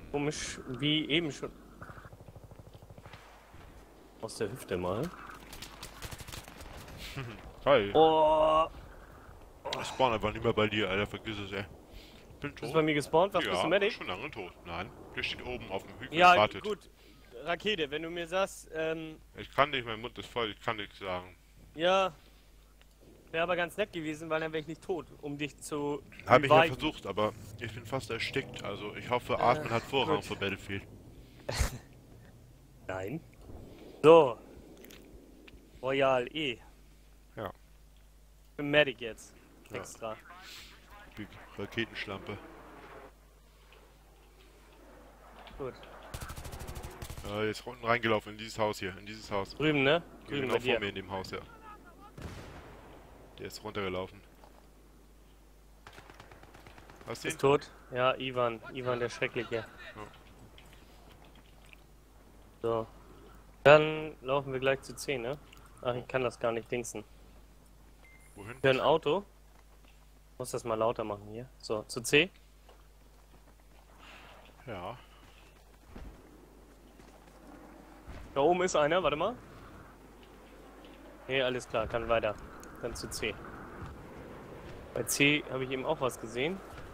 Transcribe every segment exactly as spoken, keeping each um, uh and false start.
Komisch, wie eben schon. Aus der Hüfte mal. Hi. Oh, Ich spawn einfach nicht mehr bei dir, Alter. Vergiss es, ey. Bin bist du tot. bei mir gespawnt? Was, bist du Ja, Medic? schon lange tot. Nein, der steht oben auf dem Hügel und Ja, wartet. gut. Rakete, wenn du mir sagst, ähm, Ich kann nicht, mein Mund ist voll, ich kann nichts sagen. ja, wäre aber ganz nett gewesen, weil dann wäre ich nicht tot, um dich zu Habe ich ja reviven. versucht, aber ich bin fast erstickt. Also ich hoffe, Äh, Atmen hat Vorrang gut. vor Battlefield. Nein. So. Royal E. Ja. Ich bin Medic jetzt. Ja. Extra. Die Raketenschlampe. Gut. Äh, jetzt unten reingelaufen in dieses Haus hier, in dieses Haus. Drüben, ne? Ja, Drüben genau bei vor dir. mir in dem Haus, ja. Der ist runtergelaufen. Hast du ihn? Ist tot. Ja, Ivan. Ivan der Schreckliche. So. Dann laufen wir gleich zu C, ne? Ach, ich kann das gar nicht dingsen. Wohin? Für ein Auto. Muss das mal lauter machen hier. So, zu C. Ja. Da oben ist einer, warte mal. Nee, alles klar, kann weiter. Dann zu C. Bei C habe ich eben auch was gesehen.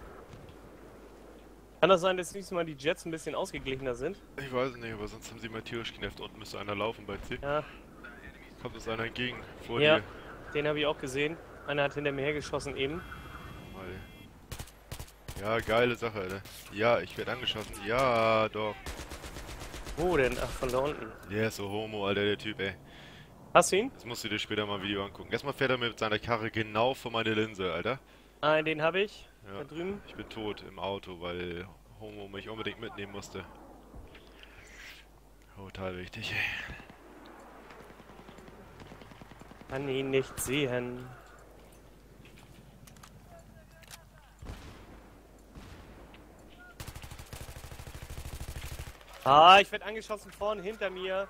Kann das sein, dass nächstes Mal die Jets ein bisschen ausgeglichener sind? Ich weiß es nicht, aber sonst haben sie mal tierisch genervt. Unten müsste einer laufen bei C. Ja. Kommt uns einer entgegen. Vor Ja, dir. den habe ich auch gesehen. Einer hat hinter mir hergeschossen eben. Mal. Ja, geile Sache, Alter. Ja, ich werde angeschossen. Ja, doch. Wo denn? Ach, von da unten. Der ist so homo, Alter, der Typ, ey. Hast du ihn? Das musst du dir später mal ein Video angucken. Erstmal fährt er mit seiner Karre genau vor meine Linse, Alter. Ah, den habe ich. Ja. Da drüben. Ich bin tot im Auto, weil Homo mich unbedingt mitnehmen musste. Total wichtig, ey. Kann ihn nicht sehen. Ah, ich werde angeschossen vorne hinter mir.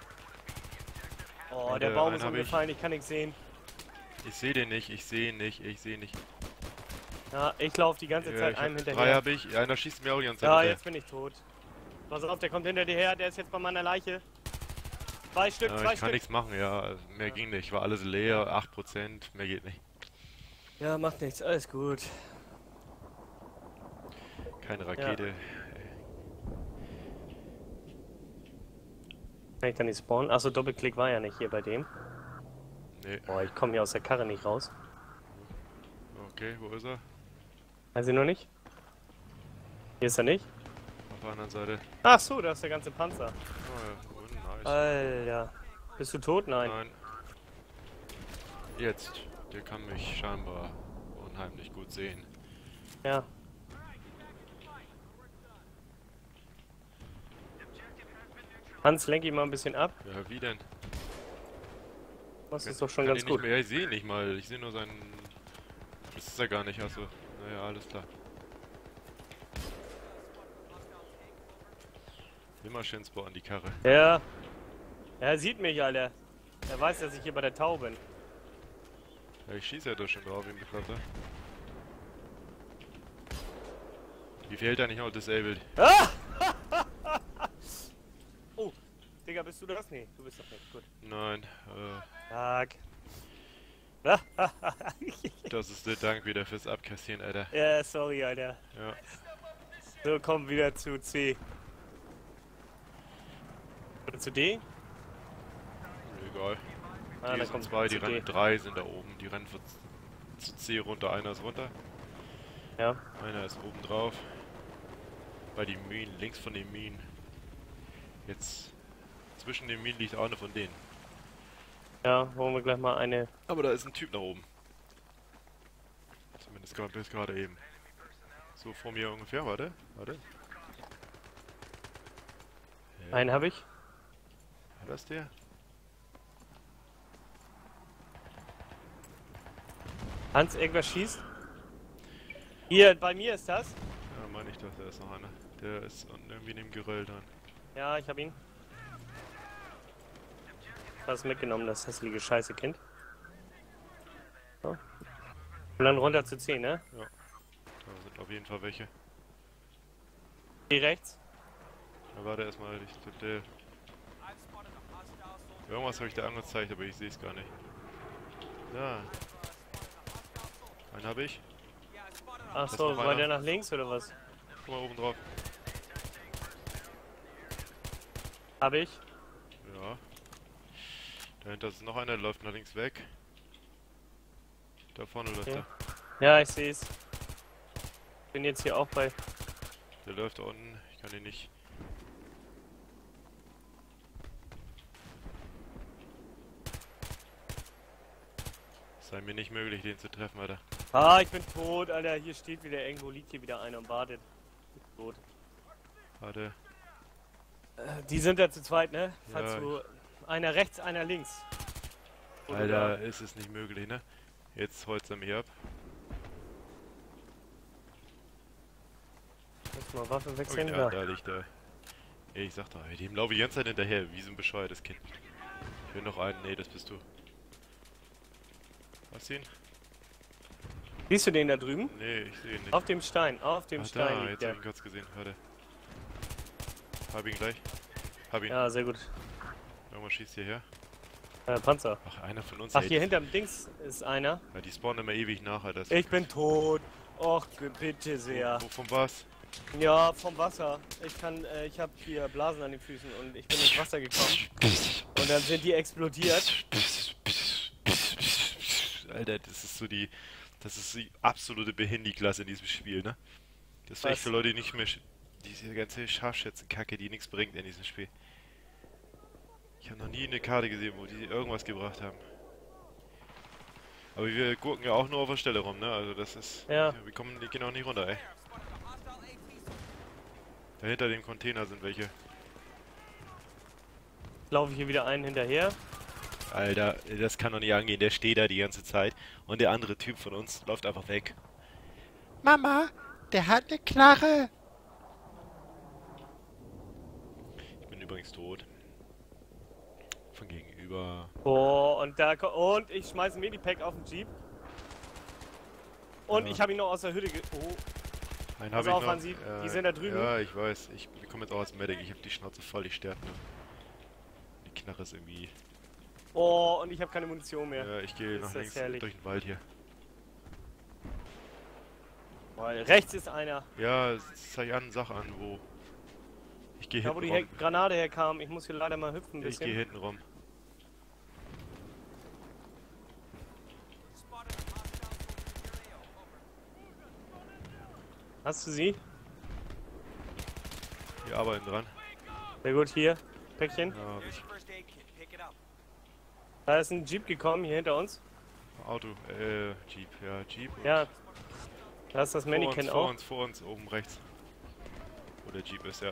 Oh, der Alter, Baum einen ist hab ich. umgefallen, ich kann nichts sehen. Ich sehe den nicht, ich sehe ihn nicht, ich sehe ihn nicht. Ja, ich laufe die ganze Ja, Zeit ich einem hab, drei hinterher. habe ich, einer schießt mir auch die ganze Zeit Ja, hinterher. jetzt bin ich tot. Pass auf, der kommt hinter dir her, der ist jetzt bei meiner Leiche. Zwei Stück, Ja, zwei ich kann Stück. nichts machen, ja. Mehr Ja. ging nicht. War alles leer, acht Prozent, mehr geht nicht. Ja, macht nichts, alles gut. Keine Rakete. Kann ich da nicht spawnen? Achso, Doppelklick war ja nicht hier bei dem. Nee. Boah, ich komme hier aus der Karre nicht raus. Okay, wo ist er? Weiß ich noch nicht. Hier ist er nicht. Auf der anderen Seite. Ach so, da ist der ganze Panzer. Oh ja, oh, nice. Alter. Bist du tot? Nein. Nein. Jetzt. Der kann mich scheinbar unheimlich gut sehen. Ja. Hans, lenk ihn mal ein bisschen ab. Ja, wie denn? Das ist doch schon Kann ganz ihn gut. nicht mehr, ja, ich sehe ihn nicht mal. Ich sehe nur seinen... Das ist er gar nicht, achso. Naja, alles klar. Immer schön spawnen die Karre. Ja. Er sieht mich, Alter. Er weiß, dass ich hier bei der Tau bin. Ja, ich schieße ja doch schon drauf, ihm die Flotte. Wie viel hält er nicht noch disabled? Ah! Oh, Digga, bist du das? Nee, du bist doch nicht. Gut. Nein, äh, Tag. das ist der Dank wieder fürs Abkassieren, Alter. Ja, sorry, Alter. Ja. So, komm wieder zu C. Oder zu D? Egal. Ah, Die dann sind kommt zwei, die zu D. rennen, drei sind da oben. Die rennen von zu C runter, einer ist runter. Ja. Einer ist oben drauf. Bei den Minen, links von den Minen. Jetzt zwischen den Minen liegt auch eine von denen. Ja, holen wir gleich mal eine. Aber da ist ein Typ nach oben. Zumindest gerade bis gerade eben. So vor mir ungefähr, warte, warte. Ja, Einen habe ich. war das der? Hans, irgendwas schießt. Hier, bei mir ist das. Ja, meine ich doch, da ist noch einer. Der ist unten irgendwie in dem Geröll dran. Ja, ich habe ihn. Hast mitgenommen, das hässliche scheiße Kind. So. Und dann runter zu C, ne? Ja. Da sind auf jeden Fall welche. C rechts. Na, warte erstmal. Ich tippe. Irgendwas habe ich da angezeigt, aber ich sehe es gar nicht. Da. Einen habe ich. Ach ist so, noch war einer. der nach links oder was? Guck mal oben drauf. Hab ich. Ja. Dahinter ist noch einer, der läuft nach links weg. Da vorne läuft Okay. er. Ja, ich sehe es. Bin jetzt hier auch bei. Der läuft da unten. Ich kann ihn nicht. Sei mir nicht möglich, den zu treffen, Alter. Ah, ich bin tot, Alter. Hier steht wieder irgendwo, liegt hier wieder einer und wartet. Ich bin tot. Warte. Äh, die sind da zu zweit, ne? Falls Ja. du. Einer rechts, einer links. Oder Alter, ist es nicht möglich, ne? Jetzt holt's er mich ab. Muss mal Waffe Oh, wechseln. ja, Ja. da liegt er. Ey, ich sag doch, ey, dem laufe ich die ganze Zeit hinterher, wie so ein bescheuertes Kind. Ich will noch einen, nee, das bist du. Hast du ihn? Siehst du den da drüben? Nee, ich sehe ihn nicht. Auf dem Stein, auf dem Ach, Stein da, liegt jetzt der. hab ich ihn kurz gesehen, warte. Hab ihn gleich. Hab ihn. Ja, sehr gut. Irgendwas schießt hierher. Äh, Panzer. Ach, einer von uns. Ach, ey, hier die- hinterm Dings ist einer. Ja, die spawnen immer ewig nach, Alter. Das- Ich bin tot. Och, bitte sehr. Wo, wovon war's? Ja, vom Wasser. Ich kann, äh, ich habe hier Blasen an den Füßen und ich bin ins Wasser gekommen. Und dann sind die explodiert. Alter, das ist so die. Das ist die absolute Behindy-Klasse in diesem Spiel, ne? Das ist Was? echt für Leute, die nicht mehr. sch- Diese ganze Scharfschützenkacke, die nichts bringt in diesem Spiel. Ich habe noch nie eine Karte gesehen, wo die irgendwas gebracht haben. Aber wir gurken ja auch nur auf der Stelle rum, ne? Also das ist. Ja. Wir kommen, die gehen auch nicht runter, ey. Dahinter dem Container sind welche. Laufe ich hier wieder einen hinterher. Alter, das kann doch nicht angehen. Der steht da die ganze Zeit und der andere Typ von uns läuft einfach weg. Mama, der hat eine Knarre. Ich bin übrigens tot. Von gegenüber. Oh, und da ko- und ich schmeiße ein Medipack auf den Jeep. Und Ja. ich habe ihn noch aus der Hütte ge... Oh. Einen Pass habe ich auf, noch. Hansi, die sind da drüben. Ja, ich weiß. Ich komme jetzt auch als Medic. Ich habe die Schnauze voll, ich sterbe nur. Die Knarre ist irgendwie... Oh, und ich habe keine Munition mehr. Ja, ich gehe Ist nach das links herrlich. durch den Wald hier. Weil rechts ist einer. Ja, zeig an, sag an, wo. Ich gehe Da, wo hinten die rum. Her Granate herkam. Ich muss hier leider mal hüpfen ein Ich gehe bisschen. hinten rum. Hast du sie? Wir arbeiten dran. Sehr gut, hier. Päckchen. Ja, ich, Da ist ein Jeep gekommen, hier hinter uns. Auto, äh, Jeep, ja, Jeep. und Ja. Da ist das vor Mannequin uns, vor auch. uns, vor uns, oben rechts. Wo der Jeep ist, ja.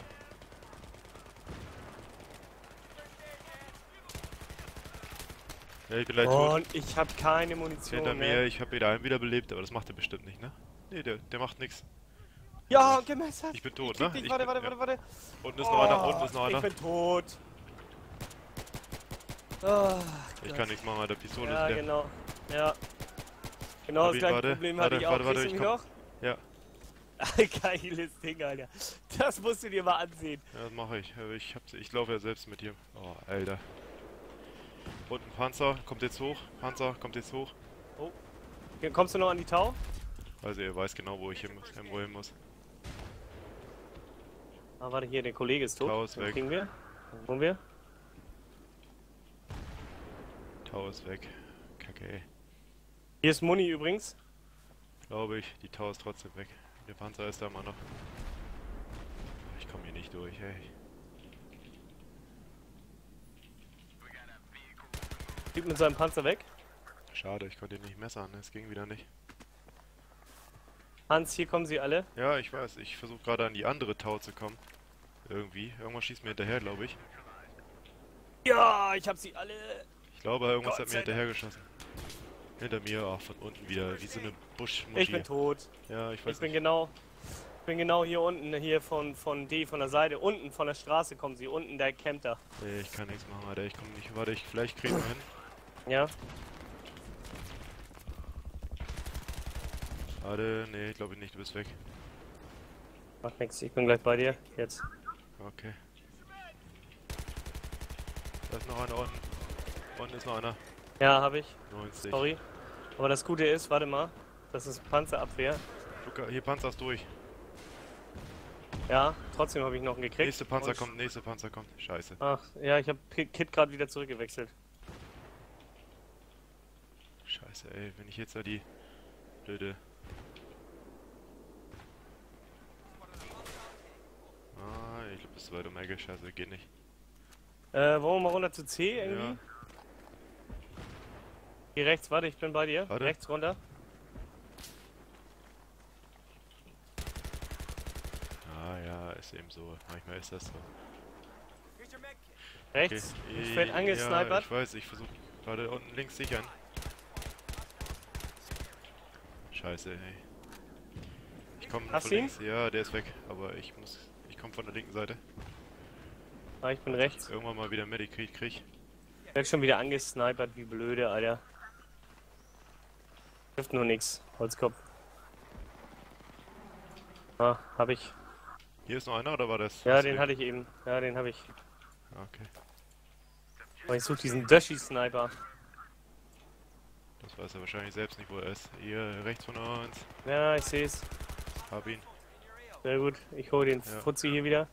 Ja, ich bin leider tot. Und ich habe keine Munition Hinter mir, mehr. ich habe wieder einen wiederbelebt, aber das macht er bestimmt nicht, ne? Nee, der, der macht nix. Ja, gemessert. Ich bin tot, Ich krieg ne? dich. Ich Warte, bin- warte, ja. warte, warte. Unten ist noch einer, unten ist noch Oh, einer. Ich bin tot. Oh, Ich Gott. kann nichts machen, der Pistole Ja, ist leer. genau. Ja. Genau Hab das ihn, gleiche warte, Problem warte, hatte ich auch. warte, warte, Siehst du ich mich komm. noch? Ja, Geiles Ding, Alter. Das musst du dir mal ansehen. ja, das mache ich. Aber Ich, hab's- ich laufe ja selbst mit dir. Oh, Alter. Unten Panzer, kommt jetzt hoch. Panzer, kommt jetzt hoch. Hier, kommst du noch an die Tau? Also er weiß genau, wo ich hin muss. Irgendwo hin muss. Ah, warte, hier, der Kollege ist tot. Tau ist Den weg. kriegen wir. Wo wollen wir? Tau ist weg. Kacke, ey. Hier ist Muni übrigens. Glaube ich. Die Tau ist trotzdem weg. Der Panzer ist da immer noch. Ich komme hier nicht durch, ey. Typ mit seinem Panzer weg. Schade, ich konnte ihn nicht messern. Es ging wieder nicht. Hans, hier kommen sie alle. Ja, ich weiß. Ich versuche gerade an die andere Tau zu kommen. Irgendwie. Irgendwas schießt mir hinterher, glaube ich. Ja, ich hab sie alle. Ich glaube, irgendwas Gott hat mir sei Dank. hinterher geschossen. Hinter mir, auch von unten wieder, wie so eine Buschmuschi. Ich bin tot. Ja, ich weiß Ich bin nicht. genau. Ich bin genau hier unten, hier von, von D, von der Seite. Unten von der Straße kommen sie. Unten der campt da. Nee, ich kann nichts machen, Alter. Ich komme nicht. Warte, ich, vielleicht kriegen wir hin. Ja. Warte, nee, glaube ich nicht. Du bist weg. Macht nix, ich bin gleich bei dir. Jetzt. Okay. Da ist noch einer unten. Unten ist noch einer. Ja, habe ich. neunzig. Sorry. Aber das Gute ist, warte mal, das ist Panzerabwehr. Luca, hier Panzer's durch. Ja, trotzdem habe ich noch einen gekriegt. Nächste Panzer Und- kommt, nächste Panzer kommt. Scheiße. Ach, ja, ich habe Kit gerade wieder zurückgewechselt. Scheiße, ey, wenn ich jetzt da die blöde... Ah, ich glaube, das ist weit um Ecke. Scheiße, geht nicht. Äh, wollen wir mal runter zu C irgendwie? Ja. Hier rechts, warte, ich bin bei dir. Warte. Rechts runter. Ah ja, ist eben so. Manchmal ist das so. Rechts. Okay. Ich werde Ja, angesnipert. ich weiß, ich versuche gerade unten links sichern. Scheiße, ey. Ich komme Hast von du ihn? links. Ja, der ist weg. Aber ich muss... Ich komme von der linken Seite. Ah, ich bin rechts. Irgendwann mal wieder Medic krieg, krieg. Ich werd schon wieder angesnipert, wie blöde, Alter. Trifft nur nix. Holzkopf. Ah, hab ich. Hier ist noch einer, oder war das? Ja, Hast du den hatte ich eben. Ja, den habe ich. Ah, okay. Aber ich suche diesen Dushy-Sniper. Das weiß er wahrscheinlich selbst nicht, wo er ist. Hier, rechts von uns. Ja, ich sehe es. Hab ihn. Sehr gut. Ich hole den Ja. Fuzzi hier wieder.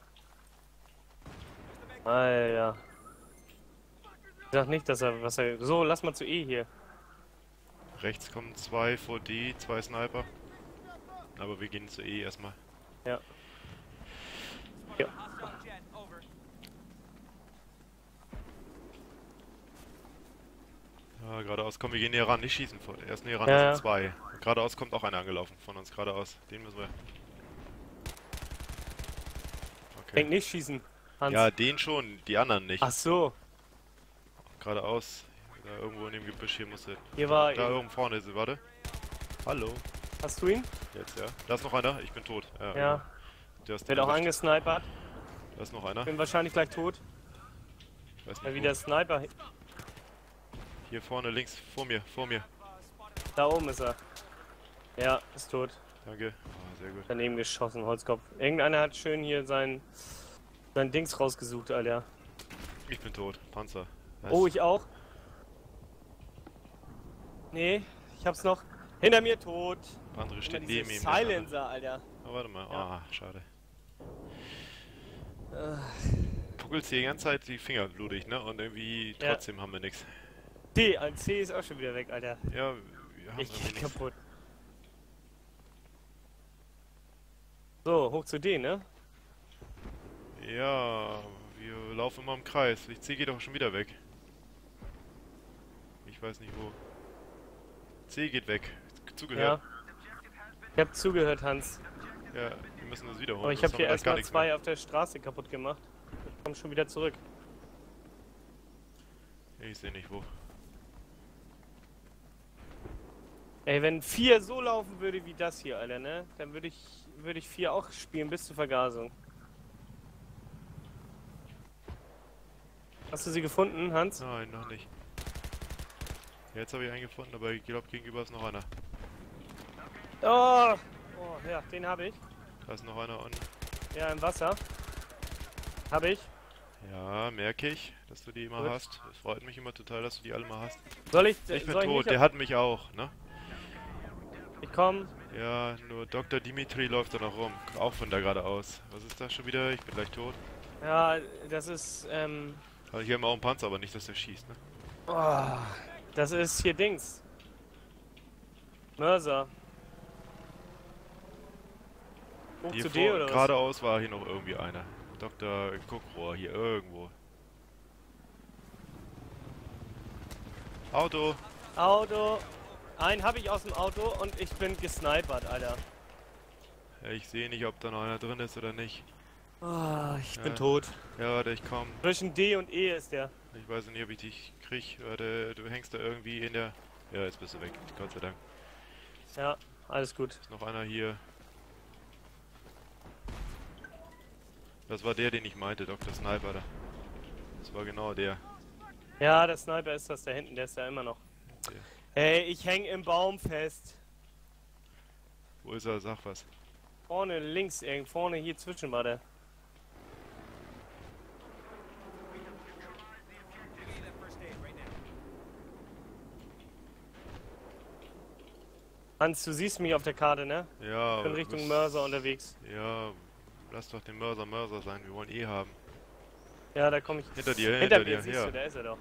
Alter. Ich sag nicht, dass er was er. So, lass mal zu E hier. Rechts kommen zwei vor D, zwei Sniper. Aber wir gehen zu E erstmal. Ja. Ja. Ja, geradeaus. Komm, wir gehen näher ran. Nicht schießen vor. Erst näher ran, Ja, das ja. sind zwei. Geradeaus kommt auch einer angelaufen. Von uns geradeaus. Den müssen wir. Okay. Denk nicht schießen. Hans. Ja, den schon. Die anderen nicht. Ach so. Geradeaus. Da irgendwo in dem Gebüsch hier muss er. Hier war Da eben- irgendwo vorne ist er. Warte. Hallo. Hast du ihn? Jetzt, ja. Da ist noch einer. Ich bin tot. Ja. Ja. Du hast ihn Wird auch erwischt. angesnipert. Da ist noch einer. Bin wahrscheinlich gleich tot. Ich weiß Weil nicht, wie der wo. Sniper. Hier vorne links. Vor mir. Vor mir. Da oben ist er. Ja, ist tot. Danke. Oh, sehr gut. Daneben geschossen, Holzkopf. Irgendeiner hat schön hier sein, sein Dings rausgesucht, Alter. Ich bin tot. Panzer. Was? Oh, ich auch. Nee, ich hab's noch. Hinter mir tot. Andere Immer steht diese neben ihm. Silencer, Alter. Oh, warte mal. Ja. Ah, schade. Äh, Puckelst dir die ganze Zeit die Finger blutig, ne? Und irgendwie Ja. trotzdem haben wir nichts. D, ein C ist auch schon wieder weg, Alter. Ja, wir haben Ich irgendwie geh nichts. kaputt. So, hoch zu D, ne? Ja, wir laufen immer im Kreis. Ich C geht doch schon wieder weg. Ich weiß nicht wo. C geht weg. Zugehört. Ja. Ich hab zugehört, Hans. Ja, wir müssen das wiederholen. Aber ich sonst hab hier haben wir gleich gar erstmal nichts zwei mehr. auf der Straße kaputt gemacht. Ich komm schon wieder zurück. Ich sehe nicht wo. Ey, wenn vier so laufen würde wie das hier, Alter, ne? Dann würde ich, würde ich vier auch spielen bis zur Vergasung. Hast du sie gefunden, Hans? Nein, noch nicht. Jetzt habe ich einen gefunden, aber ich glaube gegenüber ist noch einer. Oh! Oh, ja, den habe ich. Da ist noch einer unten. Ja, im Wasser. Habe ich. Ja, merke ich, dass du die immer Gut. hast. Es freut mich immer total, dass du die alle mal hast. Soll ich? Ich bin soll tot, ich der nicht? hat mich auch, ne? Ich komm. Ja, nur Doktor Dimitri läuft da noch rum. Auch von da geradeaus. Was ist das schon wieder? Ich bin gleich tot. Ja, das ist, ähm... Also hier haben wir auch einen Panzer, aber nicht, dass der schießt, ne? Oh, das ist hier Dings. Mörser. Hoch Hier zu D vor, oder was? geradeaus war hier noch irgendwie einer. Doktor Guckrohr hier irgendwo. Auto! Auto. Einen habe ich aus dem Auto und ich bin gesnipert, Alter. Ja, ich sehe nicht, ob da noch einer drin ist oder nicht. Oh, ich bin Ja. tot. Ja, warte, ich komm. Zwischen D und E ist der. Ich weiß nicht, ob ich dich krieg. Warte, du hängst da irgendwie in der... Ja, jetzt bist du weg. Gott sei Dank. Ja, alles gut. Ist noch einer hier. Das war der, den ich meinte, Doktor Sniper da. Das war genau der. Ja, der Sniper ist das da hinten, der ist da immer noch. Der. Hey, ich häng im Baum fest. Wo ist er? Sag was. Vorne links, irgend vorne hier zwischen war der. Hans, du siehst mich auf der Karte, ne? Ja, Ich bin aber Richtung muss- Mörser unterwegs. Ja, lass doch den Mörser Mörser sein, wir wollen eh haben. Ja, da komme ich. Hinter dir, Hinter hinter mir, dir, siehst ja. du, da ist er doch.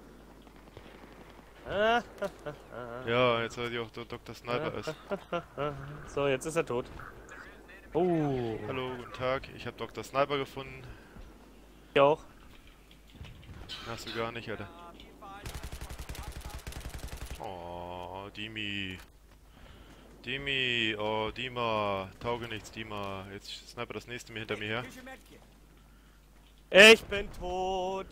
Ah, Ja, jetzt weiß ich auch, der Doktor Sniper ist. so, jetzt ist er tot. Oh, Hallo, guten Tag, ich habe Doktor Sniper gefunden. ich auch. Hast du gar nicht, Alter. Oh, Dimi. Dimi, oh, Dima. Tauge nichts, Dima. Jetzt sniper das nächste mir hinter mir her. Ich bin tot.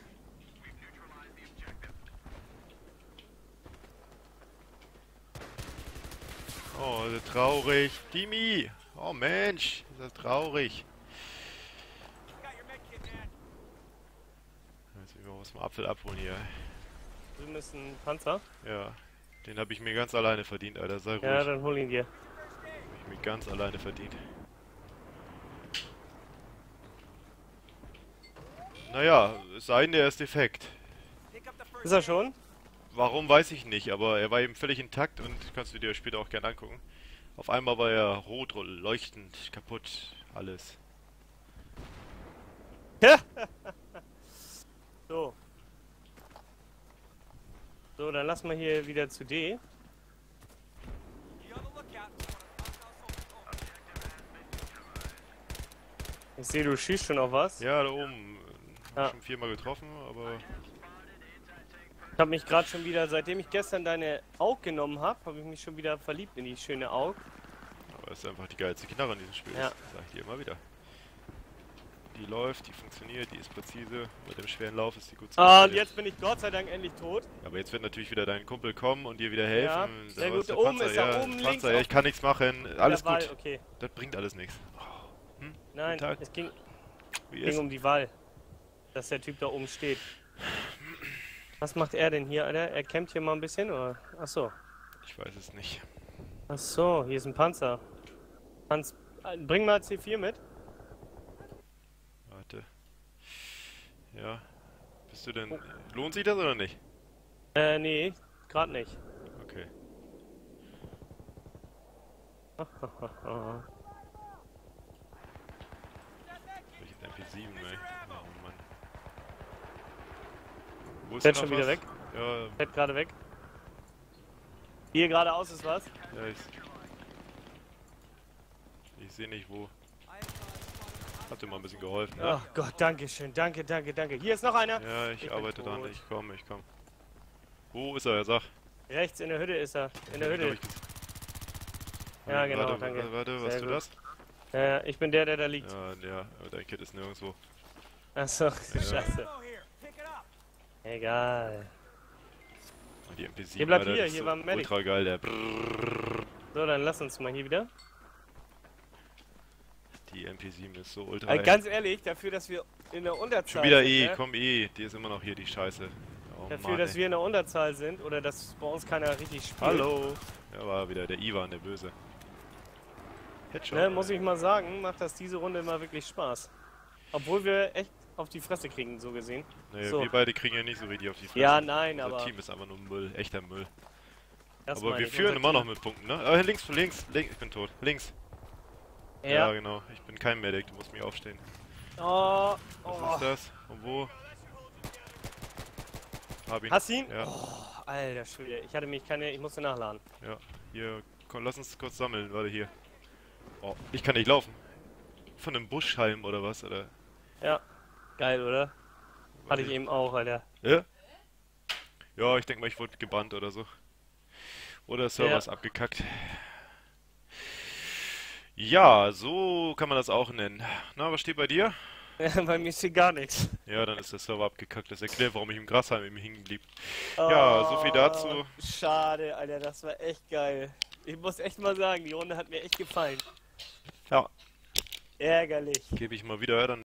Oh, das ist traurig. Dimi! Oh Mensch, ist das traurig. Jetzt will ich mal was vom Apfel abholen hier. Du bist ein Panzer. Ja, den habe ich mir ganz alleine verdient, Alter. Sei ruhig. Ja, dann hol ihn dir. Hab ich mir ganz alleine verdient. Naja, es sei denn, der ist defekt. Ist er schon? Warum, weiß ich nicht, aber er war eben völlig intakt und kannst du dir später auch gerne angucken. Auf einmal war er rot, leuchtend, kaputt, alles. So. So, dann lass mal hier wieder zu D. Ich sehe, du schießt schon auf was. Ja, da oben. Ja. Schon viermal getroffen, aber... Ich habe mich gerade schon wieder, seitdem ich gestern deine Aug genommen habe, habe ich mich schon wieder verliebt in die schöne Aug. Aber es ist einfach die geilste Knarre in diesem Spiel. Ja. Das sag ich dir immer wieder. Die läuft, die funktioniert, die ist präzise. Mit dem schweren Lauf ist die gut zu Ah, und verteidigen. jetzt bin ich Gott sei Dank endlich tot. Aber jetzt wird natürlich wieder dein Kumpel kommen und dir wieder helfen. Ja, Da sehr war gut. es der Oben Panzer, ist er, ja, oben Panzer, links ja, auf- ich kann nichts machen. Alles Der Wall, gut. okay. Das bringt alles nichts. Hm? Nein, Guten Tag. es ging, Wie ging ist? um die Wahl. Dass der Typ da oben steht. Was macht er denn hier, Alter? Er campt hier mal ein bisschen, oder? Achso. Ich weiß es nicht. Achso, hier ist ein Panzer. Hans, äh, bring mal C vier mit. Warte. Ja. Bist du denn... Lohnt sich das oder nicht? Äh, nee, gerade nicht. Okay. Welches M P sieben, ey. Oh Mann. Wo ist Fährt noch schon wieder was? weg. Ja, Fährt gerade weg. Hier geradeaus ist was. ja, ich... Ich sehe nicht wo. Hat dir mal ein bisschen geholfen, ne? Ach Gott, danke schön. Danke, danke, danke. Hier ist noch einer. Ja, ich, Ich bin arbeite dran. tot. Ich komme, ich komme. Wo ist er? Er sagt. Rechts in der Hütte ist er. In der Hab Hütte. ich ges- Ja, genau, warte, danke. Warte, warte, Sehr weißt du gut. das? Äh, ich bin der, der da liegt. Ja, ja, aber dein Kit ist nirgendwo. Achso, scheiße. Egal. Und die M P sieben, Hier, bleib Alter, hier, das ist hier so war ein Medic. ultra geil, der Brrrr. So, dann lass uns mal hier wieder. Die M P sieben ist so ultra Also geil. ganz ehrlich, dafür, dass wir in der Unterzahl Schon wieder sind, E, ne? komm E, die ist immer noch hier, die Scheiße. Oh Dafür, Mann, dass ey. wir in der Unterzahl sind oder dass bei uns keiner richtig spielt. Hallo! Ja, war wieder der Ivan, der Böse. Headshot. Ne, muss ich mal sagen, macht das diese Runde mal wirklich Spaß. Obwohl wir echt auf die Fresse kriegen, so gesehen. Naja, so. wir beide kriegen ja nicht so richtig auf die Fresse. Ja, nein, Unser aber Team ist einfach nur Müll, echter Müll. das Aber meine wir ich, führen unser immer noch Team. mit Punkten, ne? Äh, links, links, links, ich bin tot. Links. Ja, Ja. genau. Ich bin kein Medic, du musst mich aufstehen. Oh, Was oh. ist das? Und wo? Hab ihn. Hast du ihn? Ja, Oh, alter Schwede. Ich hatte mich keine, ich musste nachladen. ja. Hier, komm, lass uns kurz sammeln, warte hier. Oh, ich kann nicht laufen. Von einem Buschhalm oder was, oder? Ja. Geil, oder? Hatte Warte, ich eben auch, Alter. Ja? Ja, ich denke mal, ich wurde gebannt oder so. Oder der Server Ja. ist abgekackt. Ja, so kann man das auch nennen. Na, was steht bei dir? Bei mir ist hier gar nichts. Ja, dann ist der Server abgekackt. Das erklärt, warum ich im Grashalm eben hängen blieb. Ja, so viel dazu. Oh, schade, Alter, das war echt geil. Ich muss echt mal sagen, die Runde hat mir echt gefallen. Ja. Ärgerlich. Gebe ich mal wieder, dann